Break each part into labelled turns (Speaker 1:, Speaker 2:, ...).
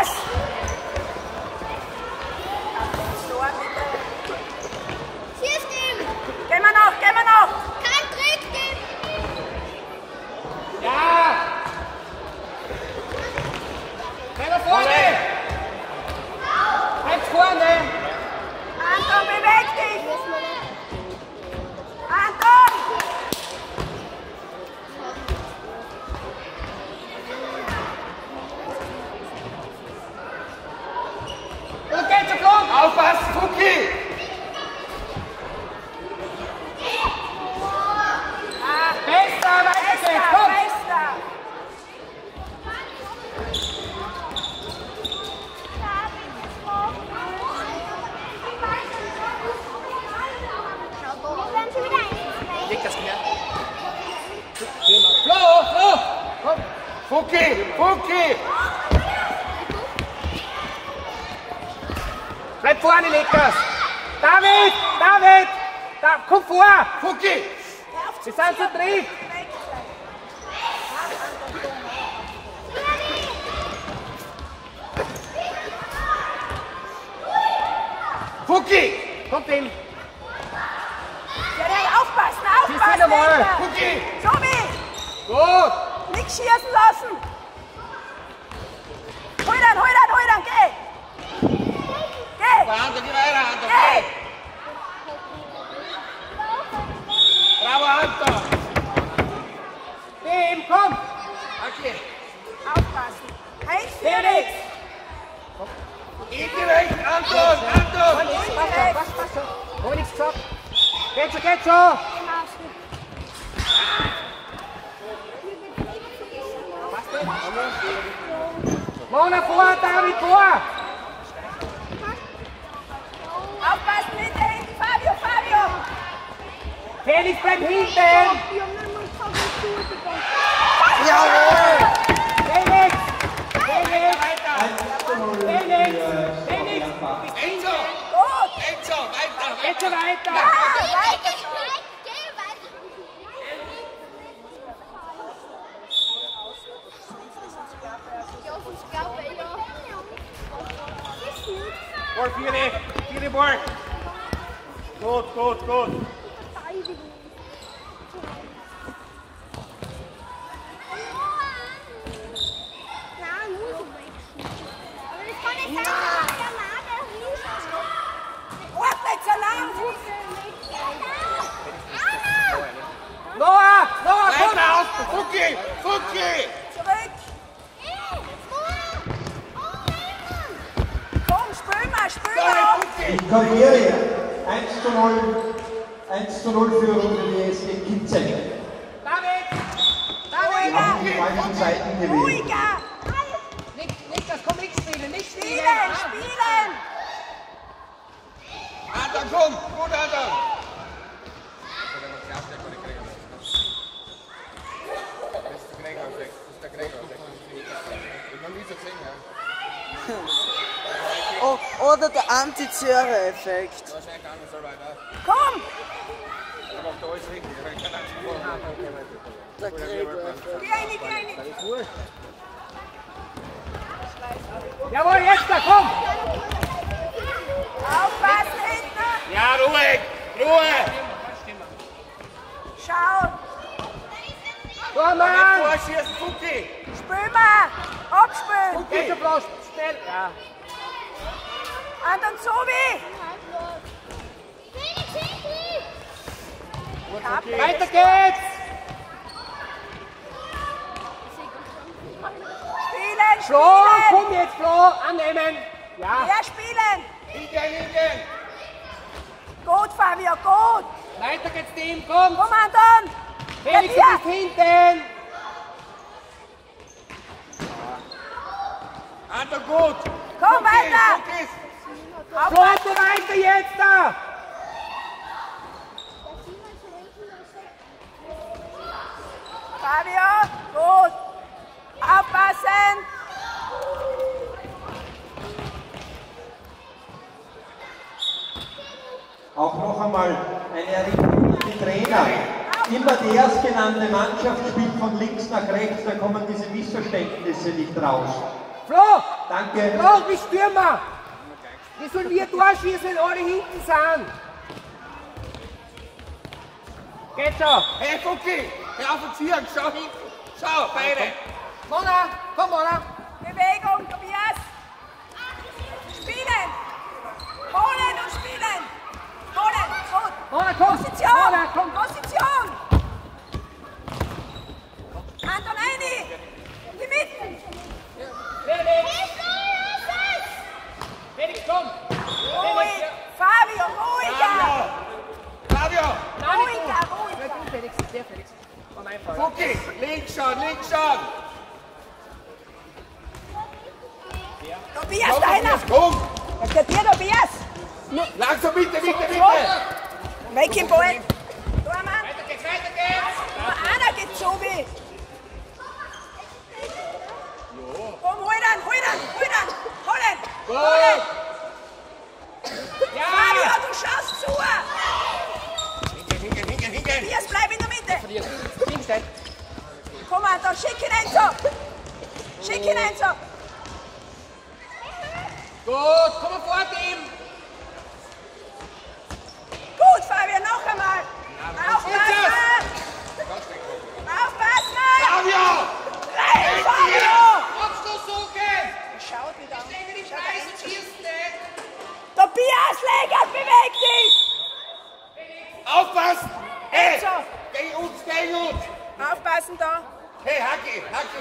Speaker 1: Aufpass! Gehen wir noch, gehen wir noch!
Speaker 2: Kein Trick geben!
Speaker 3: Ja! Bleib vorne! Bleib vorne!
Speaker 1: Anton, beweg dich! Anton!
Speaker 3: Und geht zu Flug! Aufpassen, Fuki! Bester, weiter geht's, komm! Leg das her. Flo, Flo! Komm! Fuki, Fuki! Bleib vorne, leg das! David, David! Da, komm vor! Fuki! Wir sind zu dritt! Fuki! Kommt hin!
Speaker 1: Ja, aufpassen, aufpassen!
Speaker 3: Einmal. Fuki!
Speaker 1: So wie!
Speaker 3: Gut!
Speaker 1: Nicht schießen lassen! Hol dann, geh! Geh!
Speaker 3: Anton, geh weiter, Anton!
Speaker 1: Geh!
Speaker 3: Bravo, Anton! Team, komm! Okay.
Speaker 1: Aufpassen! Eins für
Speaker 3: Felix!
Speaker 1: dich!
Speaker 3: Indirekt, Anton! Anton! Passt schon! Hab ich nichts gesagt? Geht schon! Mona vor, David vor!
Speaker 1: Aufpassen, hinten! Fabio!
Speaker 3: Felix, bleib hinten!
Speaker 4: Jawohl!
Speaker 3: Felix! Felix!
Speaker 4: 1:0
Speaker 3: Felix!
Speaker 4: für
Speaker 3: Felix!
Speaker 4: Enzo.
Speaker 1: Gut!
Speaker 3: Enzo, weiter!
Speaker 1: Ja,
Speaker 2: Geh
Speaker 1: weiter!
Speaker 2: weiter!
Speaker 3: Ball, vier Ball! Gut!
Speaker 1: Warte, so lang!
Speaker 3: Noah, komm! Weiter auf! Fuki!
Speaker 1: Zurück! Komm, spül mal!
Speaker 4: Ich korrigiere. 1:0 Führung für die SG Kitzek.
Speaker 3: David!
Speaker 4: Wir haben die falschen Seiten gewählt.
Speaker 1: Ruhiger!
Speaker 3: Nicht, das kommt nicht spielen!
Speaker 1: Spielen!
Speaker 3: Anton, komm! Gut, Anton!
Speaker 5: Oder der Anti-Zöre-Effekt.
Speaker 1: Komm!
Speaker 5: Der Gregor-Effekt.
Speaker 1: Geh rein!
Speaker 3: Jawohl, jetzt da, komm!
Speaker 1: Aufpassen hinten!
Speaker 3: Ja, Ruhe!
Speaker 1: Schau!
Speaker 3: Tormann! Vorschießen, Fuki!
Speaker 1: Spül mal! Abspülen!
Speaker 3: Geht schon bloß, schnell! Ja.
Speaker 1: Anton, so wie!
Speaker 3: Weiter geht's!
Speaker 1: Spielen!
Speaker 3: Flo, komm jetzt, Flo! Annehmen! Ja!
Speaker 1: Ja, spielen!
Speaker 3: Hinten!
Speaker 1: Gut, Fabio, gut!
Speaker 3: Weiter geht's, Team, komm!
Speaker 1: Komm, Anton!
Speaker 3: Felix, du
Speaker 1: Ja,
Speaker 3: bist hinten! Anton, gut!
Speaker 1: Komm, weiter!
Speaker 3: Flo, weiter jetzt da!
Speaker 1: Fabio, gut! Aufpassen!
Speaker 4: Auch noch einmal eine Erinnerung an die Trainer. Immer die erstgenannte Mannschaft spielt von links nach rechts, da kommen diese Missverständnisse nicht raus.
Speaker 3: Flo!
Speaker 4: Danke.
Speaker 3: Flo, wie Stürmer! Wie sollen wir durchschießen, wenn alle hinten sind? Geht schon!
Speaker 6: Hey, Fuki! Hör auf und ziehen! Schau hinten! Schau, beide!
Speaker 3: Mona! Komm, Mona!
Speaker 1: Bewegung, Tobias. Spielen. Holen und spielen. Holen, gut.
Speaker 3: Mona, komm!
Speaker 1: Position.
Speaker 3: Mona, komm!
Speaker 1: Position. Antonini. In die Mitte.
Speaker 3: Felix! Felix, komm!
Speaker 1: Ruhig. Fabio, ruhiger.
Speaker 6: Fabio!
Speaker 1: Ruhiger.
Speaker 3: Felix, der Felix. Komm einfach.
Speaker 6: Fuki! Links schon, links schon!
Speaker 1: Tobias, deiner.
Speaker 6: Komm!
Speaker 1: Was geht dir, Tobias?
Speaker 6: Langsam Mitte, Mitte, Mitte!
Speaker 1: Weg im Ball. Tormann.
Speaker 6: Weiter geht's, weiter geht's!
Speaker 1: Einer geht so wie. Komm, hol dann, holen.
Speaker 6: Gut!
Speaker 1: Fabio, du schaust zu.
Speaker 6: Hinken!
Speaker 1: Tobias, bleib in der Mitte.
Speaker 3: Hinstein.
Speaker 1: Komm, Anton, schick ihn Enzo.
Speaker 6: Gut, komm mal vor, Team!
Speaker 1: Gut, Fabio, noch einmal. Aufpassen.
Speaker 6: Fabio!
Speaker 1: Rein, Fabio.
Speaker 6: Abschluss suchen!
Speaker 1: Schaut wieder an.
Speaker 6: Stehen wir die
Speaker 1: Schaut
Speaker 6: Preise
Speaker 1: Enzo.
Speaker 6: schießen!
Speaker 1: Tobias, Legert, beweg dich.
Speaker 6: Aufpassen! Hey!
Speaker 1: Enzo.
Speaker 6: Gegen uns!
Speaker 1: Aufpassen da.
Speaker 6: Hey, Hacki!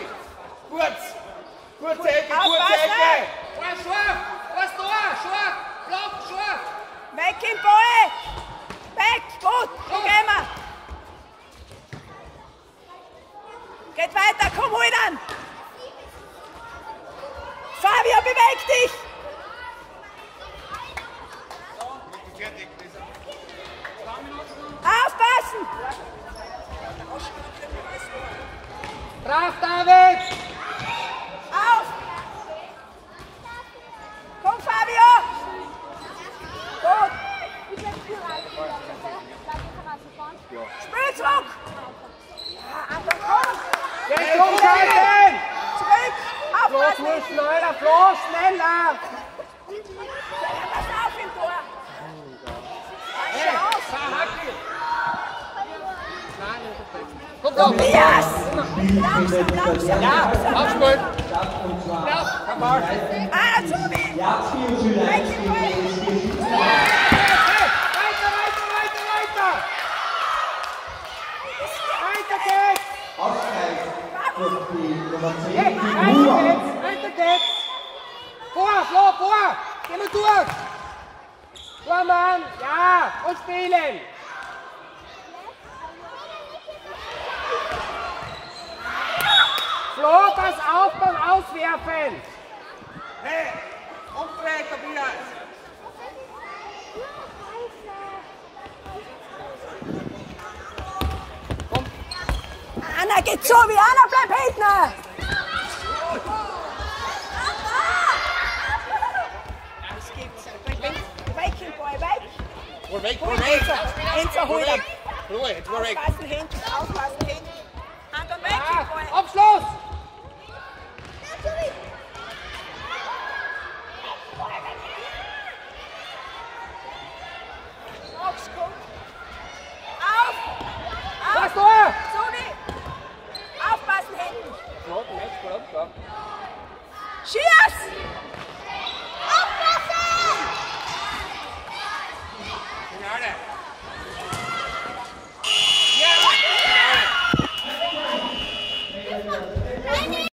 Speaker 6: Kurze Ecke!
Speaker 1: Aufpassen.
Speaker 3: Scharf! Was da? Scharf! Block, scharf!
Speaker 1: Weg im Ball. Weg, gut. So gehen wir. Geht weiter, komm, hol dann. Fabio, beweg dich. Aufpassen.
Speaker 3: Brav, David!
Speaker 1: Auf. Komm, Fabio. Gut. Spiel zurück. Ja, Anton, komm.
Speaker 3: Jetzt umschalten!
Speaker 1: Zurück.
Speaker 3: Flo,
Speaker 1: Aufpassen.
Speaker 3: nur schneller! Flo, schneller!
Speaker 1: Pass auf im Tor. Schau auf.
Speaker 3: Komm doch!
Speaker 1: Tobias.
Speaker 4: Spiel
Speaker 3: Ja, aufspielen!
Speaker 1: Einer zu mir.
Speaker 4: Jacki und Schülein
Speaker 3: Weiter geht's!
Speaker 4: Ausgleich durch die Nummer 10, die
Speaker 3: Weiter geht's! Vor, Flo, vor! Geh mal durch! Tormann, ja! Und spielen! Flo, pass auf beim Auswerfen!
Speaker 6: Hey! Umdrehen, Tobias!
Speaker 1: Anna geht so wie Anna, bleib hinten. Das gibt's. Weg im Ball, weg.
Speaker 6: Hol weg!
Speaker 1: Enzo, hol ihn.
Speaker 6: Ruhe, jetzt mal weg!
Speaker 1: Aufpassen hinten, aufpassen hinten. Anton, weg
Speaker 3: Ja,
Speaker 1: im Ball.
Speaker 3: Abschluss!
Speaker 1: Max, komm. Auf.
Speaker 3: Was
Speaker 1: Auf.
Speaker 3: Tor!
Speaker 1: Subi. Aufpassen hinten.
Speaker 3: Schieß!
Speaker 1: Schieß.